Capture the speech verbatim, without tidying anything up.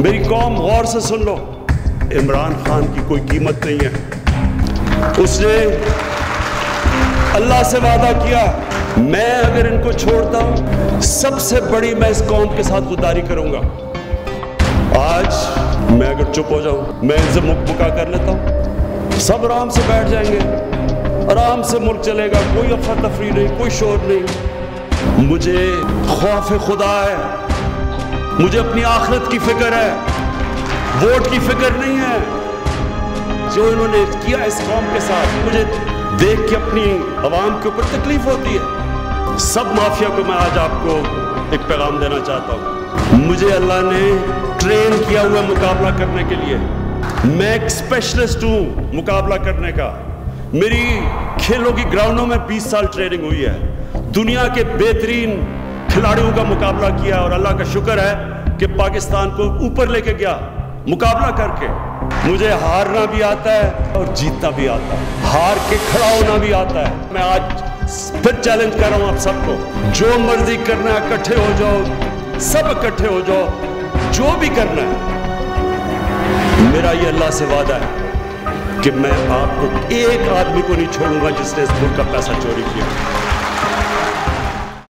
मेरी कौम गौर से सुन लो, इमरान खान की कोई कीमत नहीं है। उसने अल्लाह से वादा किया, मैं अगर इनको छोड़ता हूं सबसे बड़ी मैं इस कौम के साथ गुदारी करूंगा। आज मैं अगर चुप हो जाऊं, मैं इनसे मुकमुका कर लेता हूं, सब आराम से बैठ जाएंगे, आराम से मुल्क चलेगा, कोई अफरा तफरी नहीं, कोई शोर नहीं। मुझे खौफ खुदा है, मुझे अपनी आखिरत की फिक्र है, वोट की फिक्र नहीं है। जो इन्होंने किया इस कौम के साथ, मुझे देख के अपनी आवाम के ऊपर तकलीफ होती है। सब माफिया को मैं आज आपको एक पैगाम देना चाहता हूँ, मुझे अल्लाह ने ट्रेन किया हुआ मुकाबला करने के लिए। मैं एक स्पेशलिस्ट हूँ मुकाबला करने का। मेरी खेलों की ग्राउंडों में बीस साल ट्रेनिंग हुई है, दुनिया के बेहतरीन खिलाड़ियों का मुकाबला किया और अल्लाह का शुक्र है कि पाकिस्तान को ऊपर लेके गया मुकाबला करके। मुझे हारना भी आता है और जीतना भी आता है, हार के खड़ा होना भी आता है। मैं आज फिर चैलेंज कर रहा हूं आप सबको, जो मर्जी करना है इकट्ठे हो जाओ, सब इकट्ठे हो जाओ, जो भी करना है। मेरा ये अल्लाह से वादा है कि मैं आपको एक आदमी को नहीं छोड़ूंगा जिसने इस मुल्क का पैसा चोरी किया।